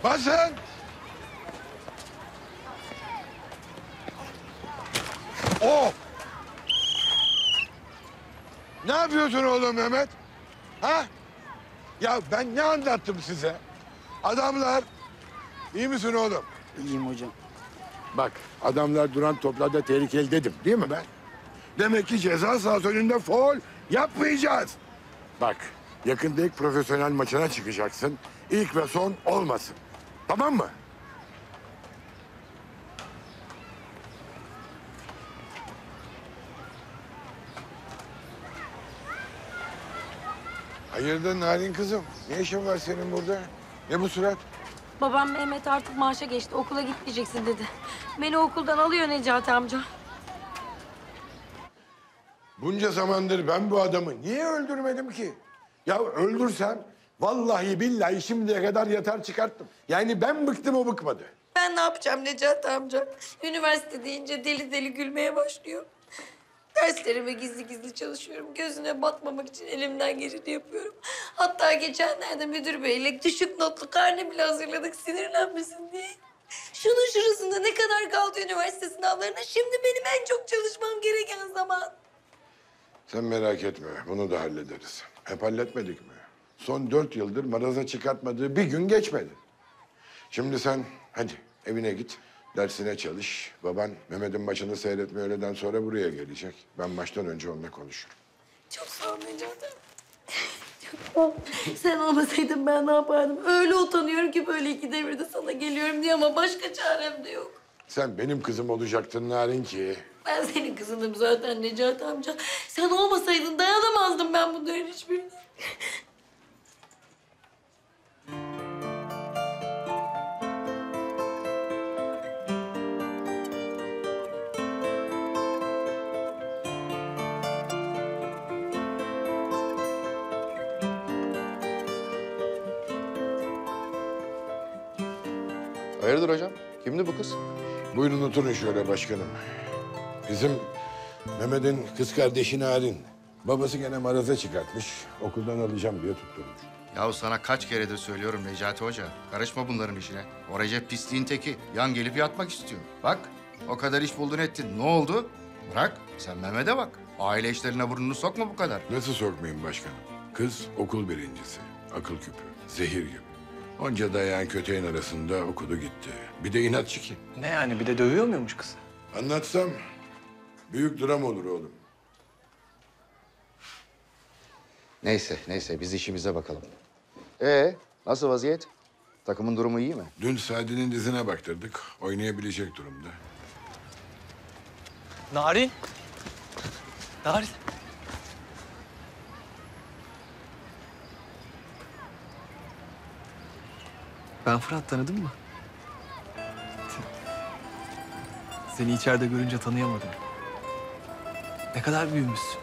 Basın! Oh! Ne yapıyorsun oğlum Mehmet? Ha? Ya ben ne anlattım size? Adamlar... İyi misin oğlum? İyiyim hocam. Bak, adamlar duran toplarda tehlikeli dedim, değil mi ben? Demek ki ceza sahası önünde faul yapmayacağız. Bak, yakında ilk profesyonel maçına çıkacaksın. İlk ve son olmasın. Tamam mı? Hayırdır Narin kızım? Ne işin var senin burada? Ne bu surat? Babam Mehmet artık maaşa geçti. Okula gitmeyeceksin dedi. Beni okuldan alıyor Necati amca. Bunca zamandır ben bu adamı niye öldürmedim ki? Ya öldürsem vallahi billahi şimdiye kadar yatar çıkarttım. Yani ben bıktım, o bıkmadı. Ben ne yapacağım Necati amca? Üniversite deyince deli deli gülmeye başlıyor. Derslerime gizli gizli çalışıyorum. Gözüne batmamak için elimden geleni yapıyorum. Hatta geçenlerde müdür beyle düşük notlu karne bile hazırladık sinirlenmesin diye. Şunun şurasında ne kadar kaldı üniversite sınavlarına? Şimdi benim en çok çalışmam gereken zaman. Sen merak etme, bunu da hallederiz. Hep halletmedik mi? Son 4 yıldır maraza çıkartmadığı bir gün geçmedi. Şimdi sen hadi evine git, dersine çalış. Baban Mehmet'in maçını seyretme, öğleden sonra buraya gelecek. Ben maçtan önce onunla konuşurum. Çok sağ ol Necati. Sen olmasaydın ben ne yapardım? Öyle utanıyorum ki böyle iki devirde sana geliyorum diye ama başka çarem de yok. Sen benim kızım olacaktın Narin ki. Ben senin kızınım zaten Necati amca. Sen olmasaydın dayanamazdım ben bunların hiçbirine. Hayırdır hocam? Kimdi bu kız? Buyurun oturun şöyle başkanım. Bizim Mehmet'in kız kardeşi Narin. Babası gene maraza çıkartmış. Okuldan alacağım diye tutturmuş. Yahu sana kaç keredir söylüyorum Necati Hoca. Karışma bunların işine. O Recep pisliğin teki. Yan gelip yatmak istiyor. Bak o kadar iş buldun ettin. Ne oldu? Bırak sen Mehmet'e bak. Aile işlerine burnunu sokma bu kadar. Nasıl sokmayayım başkanım? Kız okul birincisi. Akıl küpü. Zehir gibi. Onca dayağın köteğin arasında okudu gitti. Bir de inatçı ki. Ne yani, bir de dövüyor muymuş kızı? Anlatsam büyük dram olur oğlum. Neyse biz işimize bakalım. Nasıl vaziyet? Takımın durumu iyi mi? Dün Sadi'nin dizine baktırdık. Oynayabilecek durumda. Narin. Narin. Ben Fırat, tanıdın mı? Seni içeride görünce tanıyamadım. Ne kadar büyümüşsün.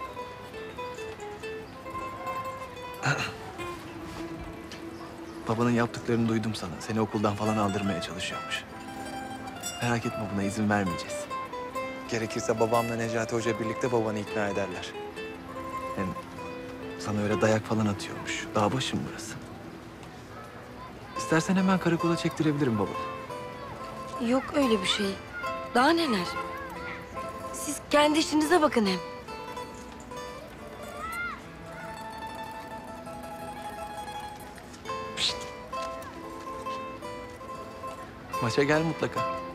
Babanın yaptıklarını duydum sana. Seni okuldan falan aldırmaya çalışıyormuş. Merak etme, buna izin vermeyeceğiz. Gerekirse babamla Necati Hoca birlikte babanı ikna ederler. Hem sana öyle dayak falan atıyormuş. Dağ başım burası. İstersen hemen karakola çektirebilirim babanı. Yok öyle bir şey. Daha neler? Siz kendi işinize bakın hem. Maça gel mutlaka.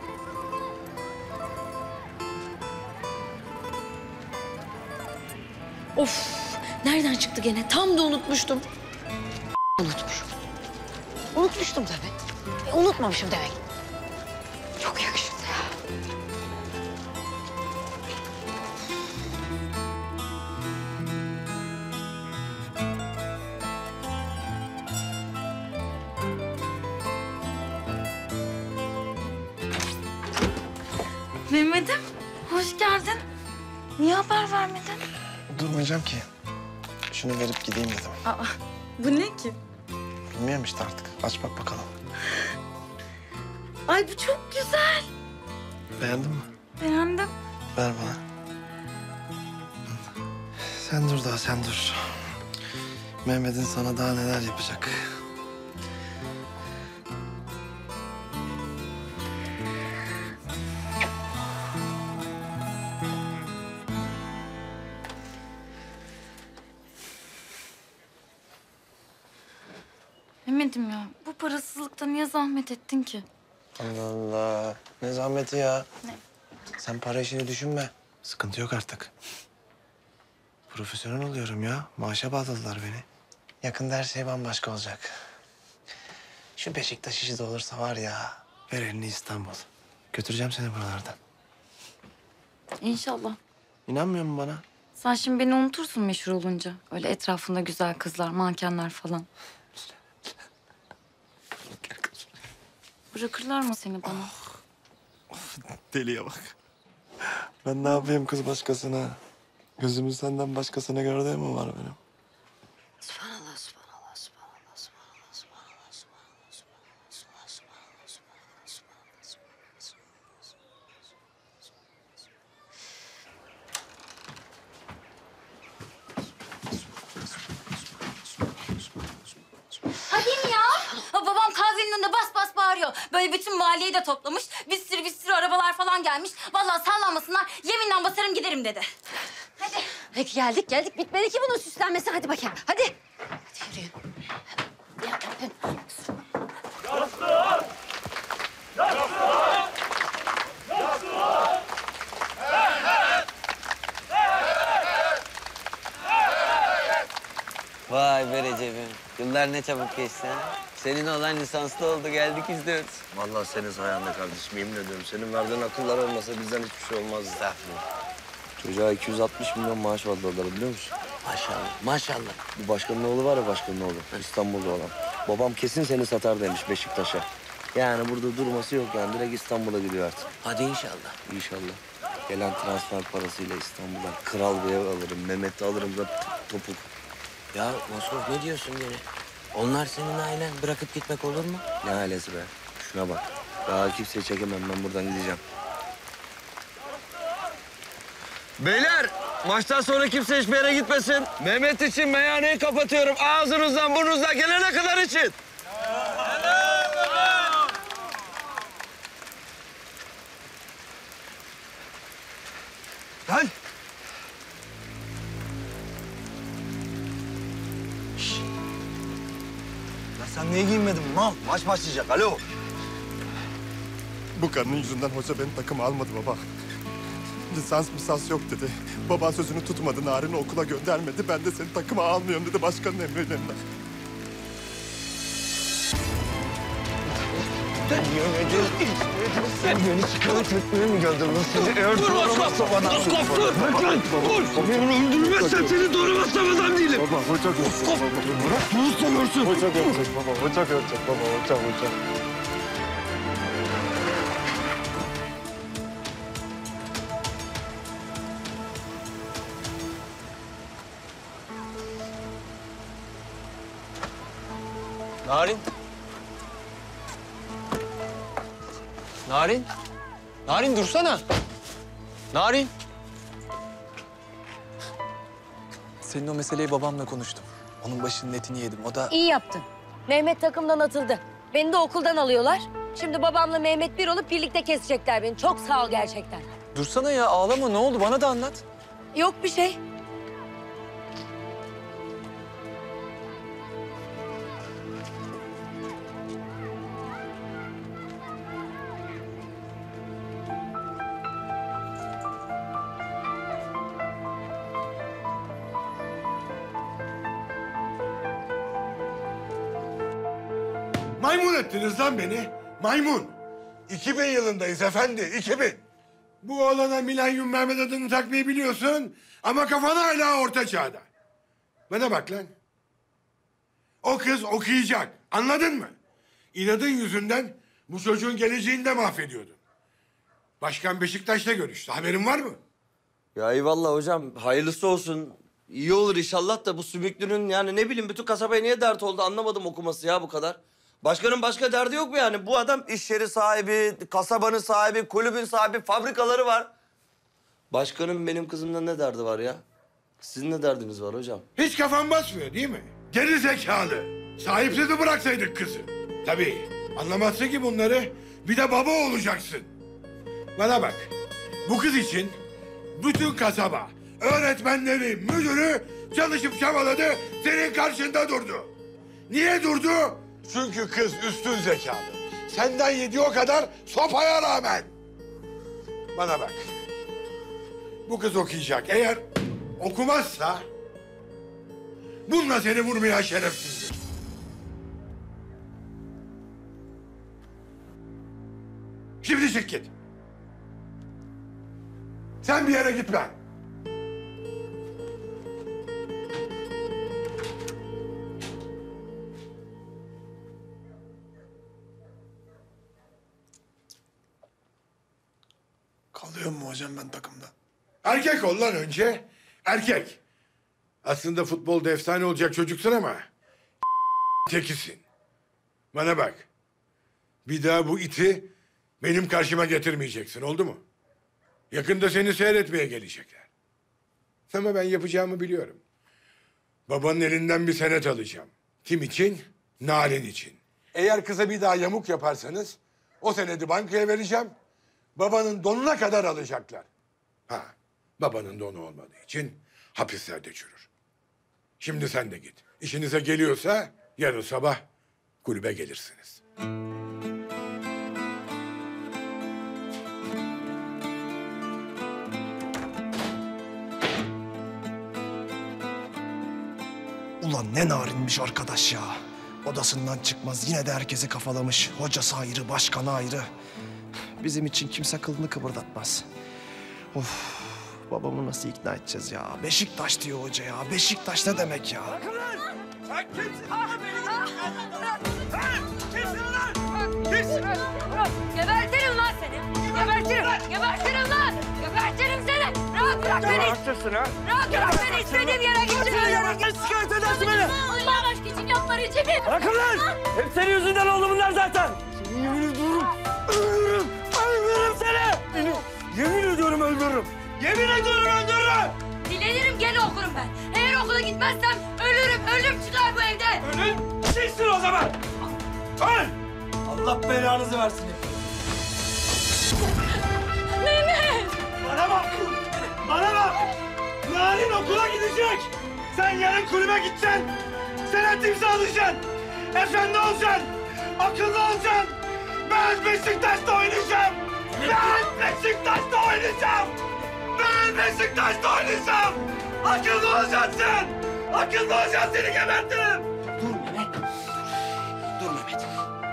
Of! Nereden çıktı gene? Tam da unutmuştum. Unutmuşum. Unutmuştum tabii. Unutmamışım demek. Çok yakışıklı ya. Mehmet'im, hoş geldin. Niye haber vermedin? Durmayacağım ki. Şunu verip gideyim dedim. Aa, bu ne ki? Bilmiyorum işte artık. Aç bak bakalım. Ay bu çok güzel. Beğendin mi? Beğendim. Ver bana. Sen dur daha, sen dur. Mehmet'in sana daha neler yapacak. Mehmet'im ya, bu parasızlıkta niye zahmet ettin ki? Allah Allah. Ne zahmeti ya? Ne? Sen para işini düşünme. Sıkıntı yok artık. Profesyonel oluyorum ya. Maaşa bağladılar beni. Yakında her şey bambaşka olacak. Şu Beşiktaş işi de olursa var ya. Ver elini İstanbul. Götüreceğim seni buralardan. İnşallah. İnanmıyor musun bana? Sen şimdi beni unutursun meşhur olunca. Öyle etrafında güzel kızlar, mankenler falan. Bırakırlar mı seni bana? Deliye bak. Ben ne yapayım kız başkasına? Gözümü senden başkasına gördüğüm mü var benim? Subhanallah, subhanallah, subhanallah, subhanallah, subhanallah, subhanallah, subhanallah, Hadi ya. Babam kahvenin önünde bas bas bağırıyor. Böyle bütün mahalleyi de toplamış. Bir sürü arabalar falan gelmiş. Vallahi sallanmasınlar. Yeminle basarım giderim dedi. Hadi. Peki geldik. Bitmedi ki bunun süslenmesi. Hadi bakayım. Hadi. Hadi yürüyün. Vay be Recep'im. Yıllar ne çabuk geçti ha. Senin olan lisanslı oldu, geldik izliyoruz. Vallahi senin sayende kardeşim, yemin ediyorum. Senin verdiğin akıllar olmasa bizden hiçbir şey olmazdı. Çocuğa 260 milyon maaş valladılar biliyor musun? Maşallah, maşallah. Bu başkanın oğlu var ya, başkanın oğlu. İstanbul'da olan. Babam kesin seni satar demiş Beşiktaş'a. Yani burada durması yok yani. Direkt İstanbul'a gidiyor artık. Hadi inşallah. İnşallah. Gelen transfer parasıyla İstanbul'dan kral bir ev alırım. Mehmet'i alırım da topuk. Ya Moskov ne diyorsun gene? Onlar senin ailen. Bırakıp gitmek olur mu? Ne ailesi be? Şuna bak. Daha kimseyi çekemem. Ben buradan gideceğim. Beyler, maçtan sonra kimse hiçbir yere gitmesin. Mehmet için meyhaneyi kapatıyorum. Ağzınızdan burnunuzdan gelene kadar için. Lan! Ya sen niye giyinmedin mal? Maç başlayacak. Alo. Bu karının yüzünden hoca beni takıma almadı baba. Lisans yok dedi. Baban sözünü tutmadı, Narin'i okula göndermedi. Ben de seni takıma almıyorum dedi başkanın emriyle. Sen beni çıkarıp gitmeye mi geldin lan seni? Eğer doğramazsa bana... Moskov dur! Dur! Öldürmezsen seni doğramazsam adam değilim. Baba hoca görecek baba. Bırak bunu sanıyorsun. Hoca görecek baba, hoca görecek baba, hoca. Narin. Narin. Narin dursana. Narin. Senin o meseleyi babamla konuştum. Onun başının etini yedim. O da İyi yaptın. Mehmet takımdan atıldı. Beni de okuldan alıyorlar. Şimdi babamla Mehmet bir olup birlikte kesecekler beni. Çok sağ ol gerçekten. dursana ya ağlama ne oldu bana da anlat. Yok bir şey. Maymun ettiniz lan beni. Maymun. 2000 yılındayız efendi, 2000. Bu oğlana Milenyum Mehmet adını takmayı biliyorsun ama kafan hala orta çağda. Bana bak lan. O kız okuyacak, anladın mı? İnadın yüzünden bu çocuğun geleceğini de mahvediyordun. Başkan Beşiktaş'ta görüştü, haberin var mı? Ya eyvallah hocam. Hayırlısı olsun. İyi olur inşallah da bu sümüklünün yani ne bileyim bütün kasabaya niye dert oldu anlamadım okuması ya bu kadar. Başkanın başka derdi yok mu yani? Bu adam iş yeri sahibi, kasabanın sahibi, kulübün sahibi, fabrikaları var. Başkanın benim kızımla ne derdi var ya? Sizin ne derdiniz var hocam? Hiç kafan basmıyor değil mi? Geri zekalı. Sahipsiz mi bıraksaydık kızı? Tabii. Anlamazsın ki bunları. Bir de baba olacaksın. Bana bak. Bu kız için bütün kasaba, öğretmenleri, müdürü çalışıp çabaladı. Senin karşında durdu. Niye durdu? Çünkü kız üstün zekalı. Senden yediği o kadar sopaya rağmen. Bana bak. Bu kız okuyacak. Eğer okumazsa bununla seni vurmaya şerefsizdir. Şimdi çık git. Sen bir yere gitme. Kalıyor mu hocam ben takımda? Erkek ol lan önce. Erkek. Aslında futbolda efsane olacak çocuksun ama tekisin. Bana bak. Bir daha bu iti benim karşıma getirmeyeceksin, oldu mu? Yakında seni seyretmeye gelecekler. Ama ben yapacağımı biliyorum. Babanın elinden bir senet alacağım. Kim için? Narin için. Eğer kıza bir daha yamuk yaparsanız o senedi bankaya vereceğim. Babanın donuna kadar alacaklar. Ha, babanın donu olmadığı için hapislerde çürür. Şimdi sen de git. İşinize geliyorsa yarın sabah kulübe gelirsiniz. Ulan ne narinmiş arkadaş ya. Odasından çıkmaz yine de herkesi kafalamış. Hocası ayrı, başkanı ayrı. Bizim için kimse kılını kıpırdatmaz. Of, babamı nasıl ikna edeceğiz ya? Beşiktaş diyor hoca ya. Beşiktaş ne demek ya? Sen kimsin? Kimsin lan? Kimsin? Gebertirim lan seni. Gebertirim. Gebertirim lan. Gebertirim seni. Rahat bırak beni. Haklısın ha. Rahat bırak beni. İstediğim yere gideceğim. Şikayet edersin beni. Allah aşkı için yapma Recep'im. Bırakın lan! Hep senin yüzünden oldu bunlar zaten. Seni yemin ediyorum öldürürüm. Öldürürüm seni. Yemin ediyorum öldürürüm. Yemin ediyorum öldürürüm. Dilenirim gene okurum ben. Eğer okula gitmezsem ölürüm. Ölüm çıkar bu evde. Ölün sizsin o zaman. Öl! Allah belanızı versin. Mehmet. Bana bak! Bana bak! Narin okula gidecek. Sen yarın kulübe gideceksin. Senet imzalayacaksın. Efendi olacaksın. Akıllı olacaksın. Ben Beşiktaş'ta oynayacağım. Ben Beşiktaş'ta oynayacağım. Ben Beşiktaş'ta oynayacağım. Akıllı olacaksın sen. Akıllı olacaksın, seni gebertirim. Dur Mehmet. Dur Mehmet.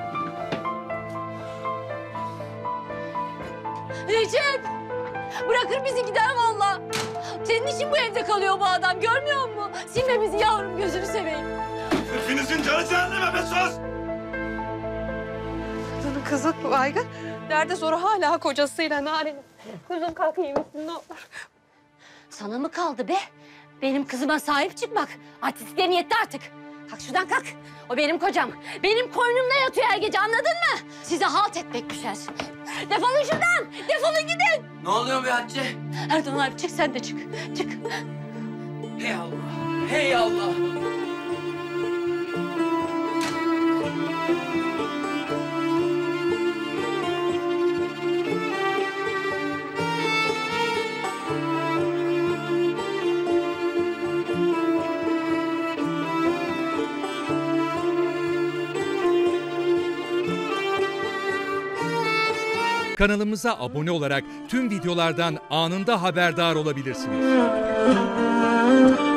Recep. Bırakır bizi gider valla. Senin için bu evde kalıyor bu adam. Görmüyor musun? Silme bizi yavrum, gözünü seveyim. Hepinizin canı cehenneme be sus. Kadının kızı baygın. Nerede sonra hala kocasıyla Narin. Kuzum kalk iyi misin ne olur. Sana mı kaldı be? Benim kızıma sahip çıkmak. Artistliklerin yetti artık. Kalk şuradan kalk. O benim kocam. Benim koynumda yatıyor her gece, anladın mı? Size halt etmek düşer. Defolun şuradan. Defolun gidin. Ne oluyor be Hatice? Erdoğan abi çık, sen de çık. Çık. Hey Allah! Hey Allah! Kanalımıza abone olarak tüm videolardan anında haberdar olabilirsiniz.